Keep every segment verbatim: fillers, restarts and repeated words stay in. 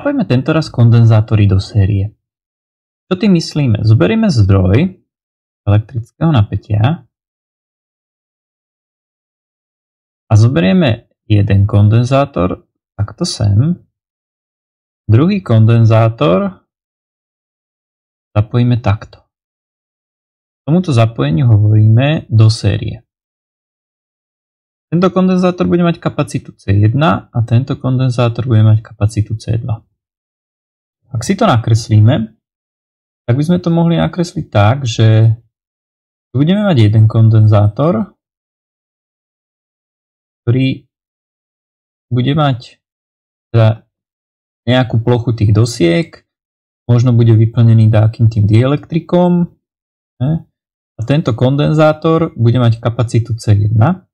Zapojme tentoraz kondenzátory do série. Čo tým myslíme? Zoberieme zdroj elektrického napätia a zoberieme jeden kondenzátor takto sem, druhý kondenzátor zapojíme takto. Tomuto zapojeniu hovoríme do série. Tento kondenzátor bude mať kapacitu C jedna a tento kondenzátor bude mať kapacitu C dva. Ak si to nakreslíme, tak by sme to mohli nakresliť tak, že budeme mať jeden kondenzátor, ktorý bude mať teda nejakú plochu tých dosiek, možno bude vyplnený nejakým tým dielektrikom, ne? A tento kondenzátor bude mať kapacitu C jedna.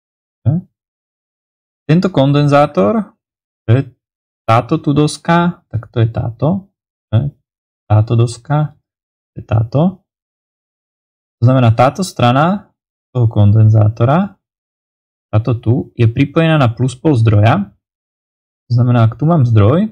Tento kondenzátor, táto tu doska, tak to je táto, táto doska, to je táto. To znamená, táto strana toho kondenzátora, táto tu, je pripojená na pluspol zdroja. To znamená, ak tu mám zdroj,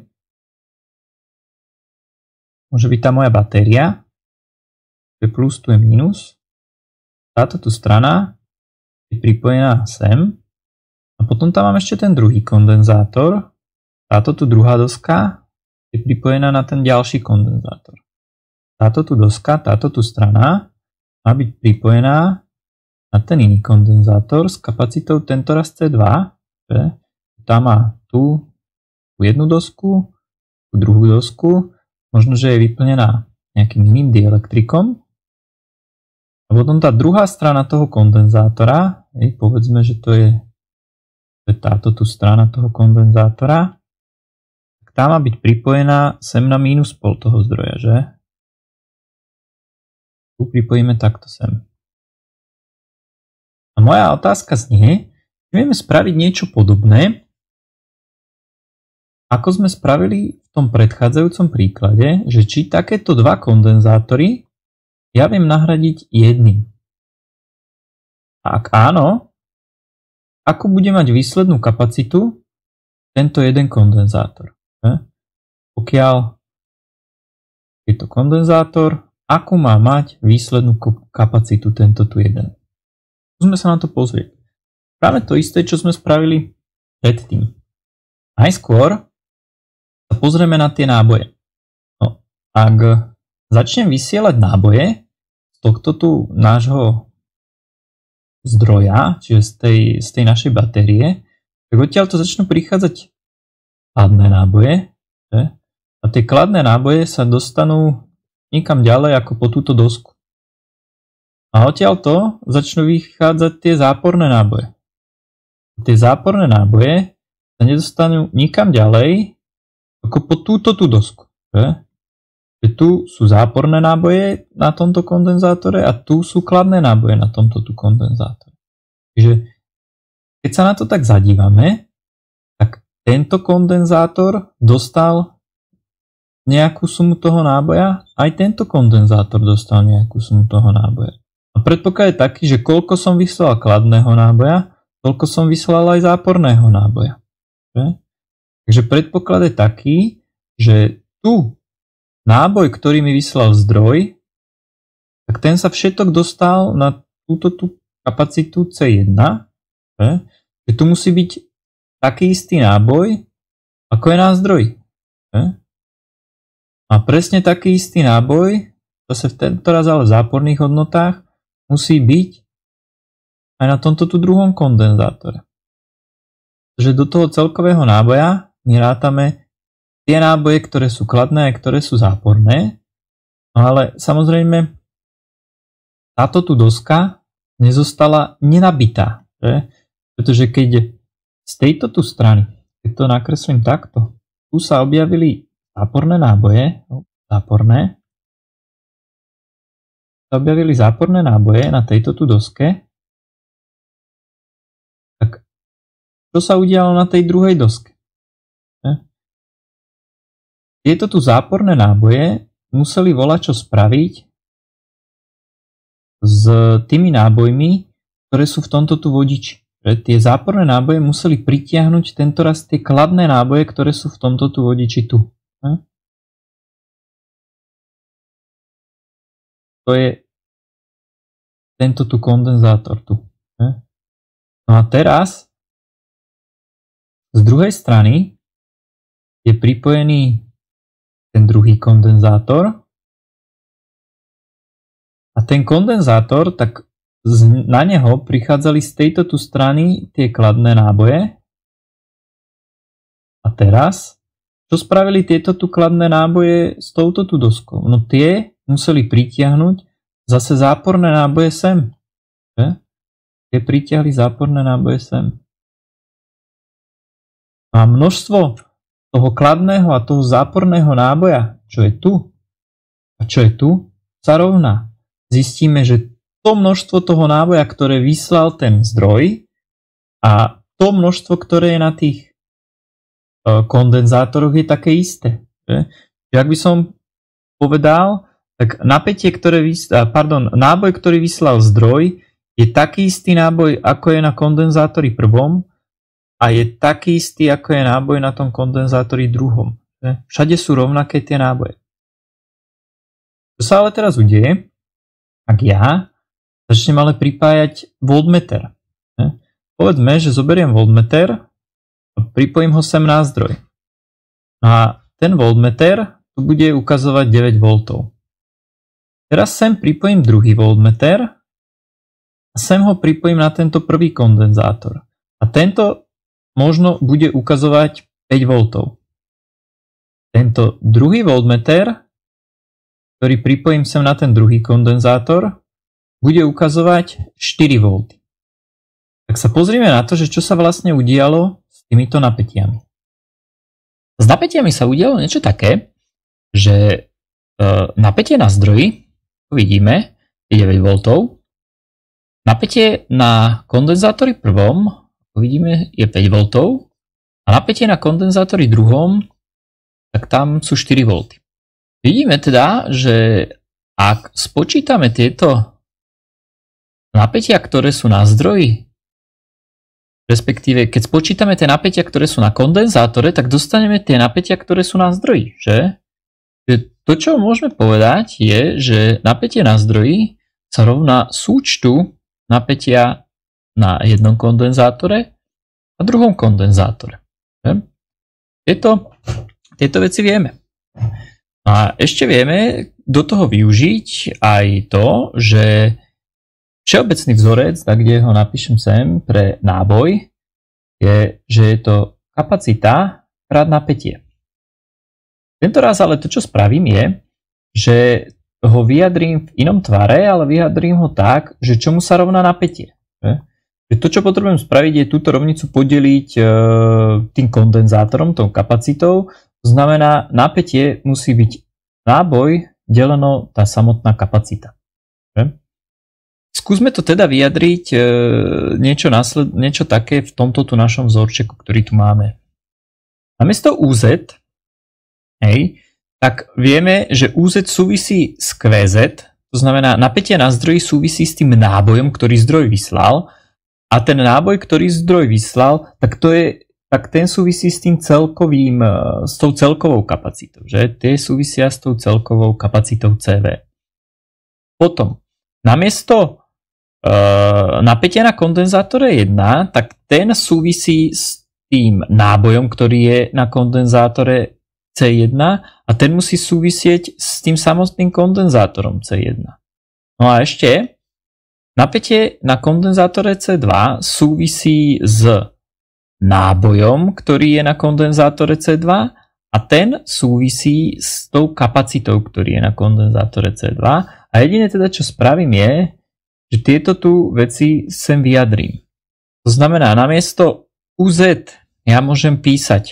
môže byť tá moja batéria, tu je plus, tu je minus. Táto tu strana je pripojená sem. A potom tam mám ešte ten druhý kondenzátor. Táto tu druhá doska je pripojená na ten ďalší kondenzátor. Táto tu doska, táto tu strana má byť pripojená na ten iný kondenzátor s kapacitou tentoraz C dva. Tá má tu, tu jednu dosku, tu druhú dosku, možno, že je vyplnená nejakým iným dielektrikom. A potom tá druhá strana toho kondenzátora, hej, povedzme, že to je táto tu strana toho kondenzátora, tak tá má byť pripojená sem na mínus pol toho zdroja, že? Tu pripojíme takto sem. A moja otázka znie, či vieme spraviť niečo podobné, ako sme spravili v tom predchádzajúcom príklade, že či takéto dva kondenzátory ja viem nahradiť jedným. A ak áno, ako bude mať výslednú kapacitu tento jeden kondenzátor? Ne? Pokiaľ je to kondenzátor, akú má mať výslednú kapacitu tento tu jeden? Musíme sa na to pozrieť. Práve to isté, čo sme spravili predtým. Najskôr sa pozrieme na tie náboje. No, ak začnem vysielať náboje z tohto tu nášho zdroja, čiže z tej, z tej našej batérie, tak odtiaľ to začnú prichádzať kladné náboje. Že? A tie kladné náboje sa dostanú nikam ďalej ako po túto dosku. A odtiaľ to začnú vychádzať tie záporné náboje. Tie záporné náboje sa nedostanú nikam ďalej ako po túto tú dosku. Že? Že tu sú záporné náboje na tomto kondenzátore a tu sú kladné náboje na tomto tu kondenzátore. Čiže keď sa na to tak zadívame, tak tento kondenzátor dostal nejakú sumu toho náboja, aj tento kondenzátor dostal nejakú sumu toho náboja. A predpoklad je taký, že koľko som vyslal kladného náboja, toľko som vyslal aj záporného náboja. Že? Takže predpoklad je taký, že tu náboj, ktorý mi vyslal zdroj, tak ten sa všetok dostal na túto tú kapacitu C jedna. Že? Že tu musí byť taký istý náboj, ako je na zdroji. Že? A presne taký istý náboj, zase v tento raz ale v záporných hodnotách, musí byť aj na tomto tu druhom kondenzátore. Takže do toho celkového náboja my rátame tie náboje, ktoré sú kladné a ktoré sú záporné. No ale samozrejme táto tu doska nezostala nenabitá. Že? Pretože keď z tejto tu strany, keď to nakreslím takto, tu sa objavili záporné náboje, záporné, sa objavili záporné náboje na tejto tu doske, tak čo sa udialo na tej druhej doske? Tieto tu záporné náboje museli volačo spraviť s tými nábojmi, ktoré sú v tomto tu vodiči. Tie záporné náboje museli pritiahnuť tentoraz tie kladné náboje, ktoré sú v tomto tu vodiči tu. Hm? To je tento tu kondenzátor tu. Hm? No a teraz z druhej strany je pripojený ten druhý kondenzátor a ten kondenzátor, tak na neho prichádzali z tejto tu strany tie kladné náboje. A teraz, čo spravili tieto tu kladné náboje s touto tu doskou? No tie museli pritiahnuť zase záporné náboje sem. Že? Tie pritiahli záporné náboje sem. A množstvo toho kladného a toho záporného náboja, čo je tu a čo je tu, sa rovná. Zistíme, že to množstvo toho náboja, ktoré vyslal ten zdroj a to množstvo, ktoré je na tých kondenzátoroch, je také isté. Že? Ak by som povedal, tak napätie, ktoré vyslal, pardon, náboj, ktorý vyslal zdroj, je taký istý náboj, ako je na kondenzátori prvom a je taký istý, ako je náboj na tom kondenzátori druhom. Že? Všade sú rovnaké tie náboje. Čo sa ale teraz udeje, ak ja začnem ale pripájať voltmeter. Že? Povedzme, že zoberiem voltmeter a pripojím ho sem na zdroj. A ten voltmeter tu bude ukazovať deväť voltov. Teraz sem pripojím druhý voltmeter a sem ho pripojím na tento prvý kondenzátor. A tento možno bude ukazovať päť voltov. Tento druhý voltmeter, ktorý pripojím sem na ten druhý kondenzátor, bude ukazovať štyri volty. Tak sa pozrieme na to, že čo sa vlastne udialo s týmito napätiami. S napätiami sa udialo niečo také, že napätie na zdroji, vidíme, je deväť voltov, napätie na kondenzátori prvom, vidíme, je päť voltov a napätie na kondenzátori druhom, tak tam sú štyri volty. Vidíme teda, že ak spočítame tieto napätia, ktoré sú na zdroji, respektíve keď spočítame tie napätia, ktoré sú na kondenzátore, tak dostaneme tie napätia, ktoré sú na zdroji, že? To, čo môžeme povedať, je, že napätie na zdroji sa rovná súčtu napätia na jednom kondenzátore a druhom kondenzátore. Že? Tieto, tieto veci vieme. A ešte vieme do toho využiť aj to, že všeobecný vzorec, tak kde ho napíšem sem pre náboj, je, že je to kapacita krát napätie. Tento raz ale to, čo spravím, je, že ho vyjadrím v inom tvare, ale vyjadrím ho tak, že čomu sa rovná napätie. Že to, čo potrebujem spraviť, je túto rovnicu podeliť e, tým kondenzátorom, tou kapacitou. To znamená, napätie musí byť náboj deleno tá samotná kapacita. Že? Skúsme to teda vyjadriť e, niečo, nasled, niečo také v tomto tu našom vzorčeku, ktorý tu máme. Namiesto ú zet, hej, tak vieme, že ú zet súvisí s kvé zet, to znamená napätie na zdroji súvisí s tým nábojom, ktorý zdroj vyslal a ten náboj, ktorý zdroj vyslal, tak, to je, tak ten súvisí s tým celkovým, s tou celkovou kapacitou, že? Tie súvisia s tou celkovou kapacitou cé vé. Potom, namiesto Uh, napätie na kondenzátore jeden, tak ten súvisí s tým nábojom, ktorý je na kondenzátore cé jeden a ten musí súvisieť s tým samotným kondenzátorom cé jeden. No a ešte napätie na kondenzátore cé dva súvisí s nábojom, ktorý je na kondenzátore cé dva a ten súvisí s tou kapacitou, ktorý je na kondenzátore cé dva a jediné teda, čo spravím je, že tieto tu veci sem vyjadrím. To znamená, namiesto ú zet ja môžem písať.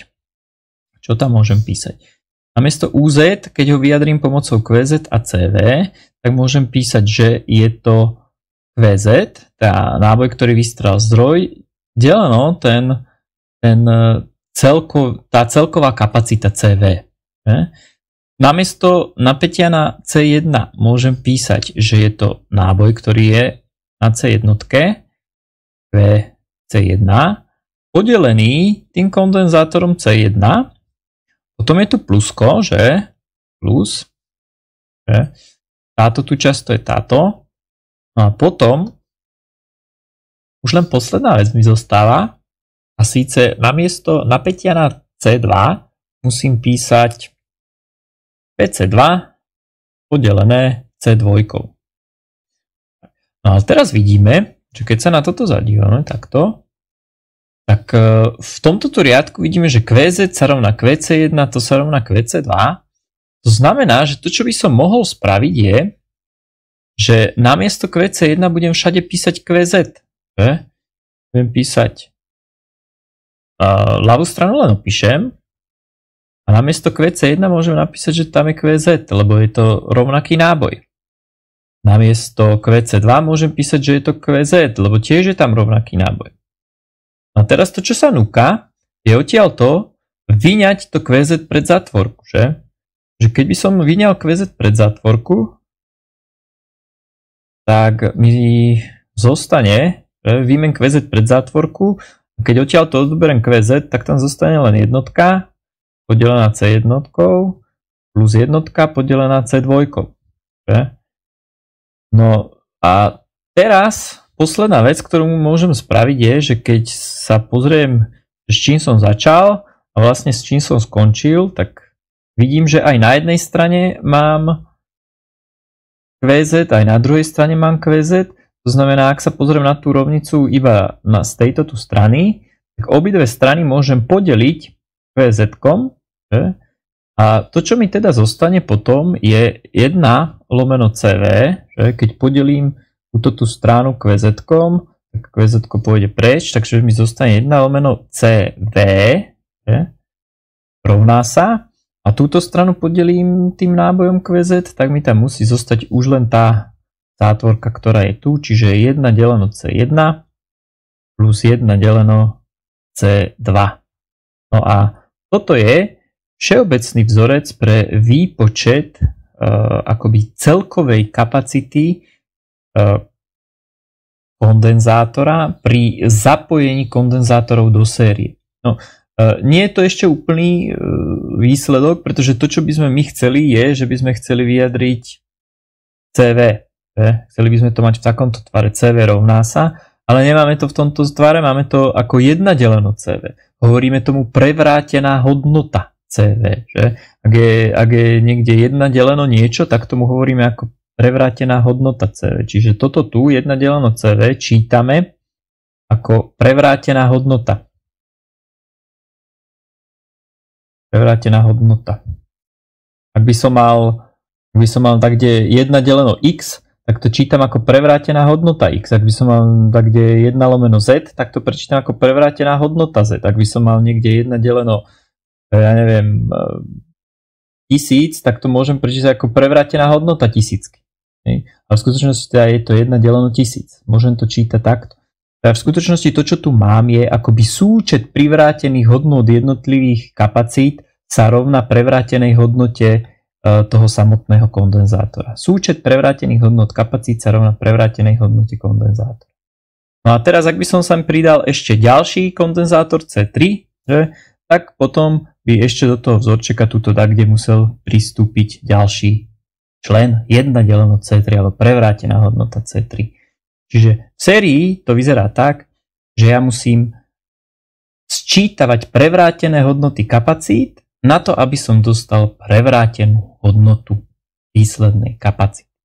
Čo tam môžem písať? Namiesto ú zet, keď ho vyjadrím pomocou kvé zet a cé vé, tak môžem písať, že je to kvé zet, tá náboj, ktorý vystrel zdroj, deleno ten, ten celko, tá celková kapacita cé vé. Ne? Namiesto napätia na cé jeden môžem písať, že je to náboj, ktorý je na cé jeden, cé jeden, podelený tým kondenzátorom cé jeden. To Potom je tu plusko, že? Plus. Že? Táto tu časť to je táto. No a potom už len posledná vec mi zostáva. A síce namiesto napätia na cé dva musím písať pé cé dva podelené cé dva. No a teraz vidíme, že keď sa na toto zadívame takto, tak v tomto riadku vidíme, že kvé zet sa rovná kvé cé jedna, to sa rovná kvé cé dva. To znamená, že to, čo by som mohol spraviť je, že namiesto kvé cé jedna budem všade písať kvé zet. Že? Budem písať uh, ľavú stranu len opíšem a namiesto kvé cé jedna môžem napísať, že tam je kvé zet, lebo je to rovnaký náboj. Namiesto kvé cé dva môžem písať, že je to kvé zet, lebo tiež je tam rovnaký náboj. A teraz to, čo sa núka, je odtiaľto vyňať to kvé zet pred zátvorku, že? Že keď by som vyňal kvé zet pred zátvorku, tak mi zostane, že vyjmem kvé zet pred zátvorku, a keď odtiaľto odberiem kvé zet, tak tam zostane len jednotka podelená cé jednotkou plus jednotka podelená cé dva. Že? No a teraz posledná vec, ktorú môžem spraviť je, že keď sa pozriem, s čím som začal a vlastne s čím som skončil, tak vidím, že aj na jednej strane mám kvé zet, aj na druhej strane mám kvé zet. To znamená, ak sa pozriem na tú rovnicu iba na, z tejto tu strany, tak obidve strany môžem podeliť kvé zetkom. Že? A to, čo mi teda zostane potom, je jedna lomeno cé vé, že? Keď podelím túto tú stranu kvé zetkom, tak kvé zetko pôjde preč, takže mi zostane jedna lomeno cé vé, že? Rovná sa. A túto stranu podelím tým nábojom kvé zet, tak mi tam musí zostať už len tá zátvorka, ktorá je tu, čiže jedna deleno cé jedna plus jedna deleno cé dva. No a toto je všeobecný vzorec pre výpočet uh, akoby celkovej kapacity uh, kondenzátora pri zapojení kondenzátorov do série. No, uh, nie je to ešte úplný uh, výsledok, pretože to, čo by sme my chceli, je, že by sme chceli vyjadriť cé vé. Že? Chceli by sme to mať v takomto tvare, cé vé rovná sa, ale nemáme to v tomto tvare, máme to ako jedna deleno cé vé. Hovoríme tomu prevrátená hodnota cé vé. Že? Ak, je, ak je niekde jedna deleno niečo, tak tomu hovoríme ako prevrátená hodnota cé vé. Čiže toto tu, jedna deleno cé vé, čítame ako prevrátená hodnota. Prevrátená hodnota. Ak by som mal, ak by som mal tak, kde jedna deleno x, tak to čítam ako prevrátená hodnota x. Ak by som mal tak, kde je jedna lomeno z, tak to prečítam ako prevrátená hodnota z. Ak by som mal niekde jedna deleno, ja neviem, tisíc, tak to môžem prečítať ako prevrátená hodnota tisícky. Ale v skutočnosti teda je to jedna deleno tisíc. Môžem to čítať takto. A v skutočnosti to, čo tu mám, je akoby súčet privrátených hodnôt jednotlivých kapacít sa rovná prevrátenej hodnote toho samotného kondenzátora. Súčet prevrátených hodnôt kapacít sa rovná prevrátenej hodnote kondenzátora. No a teraz, ak by som sem pridal ešte ďalší kondenzátor cé tri, že, tak potom by ešte do toho vzorčeka tuto tak, kde musel pristúpiť ďalší člen jedna deleno cé tri, alebo prevrátená hodnota cé tri. Čiže v sérii to vyzerá tak, že ja musím sčítavať prevrátené hodnoty kapacít na to, aby som dostal prevrátenú hodnotu výslednej kapacity.